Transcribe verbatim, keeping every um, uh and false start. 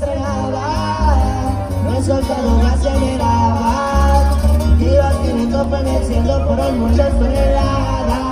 entregaba, me he soltado gas en el agua, iba tiene tope en el cielo por muchas toneladas.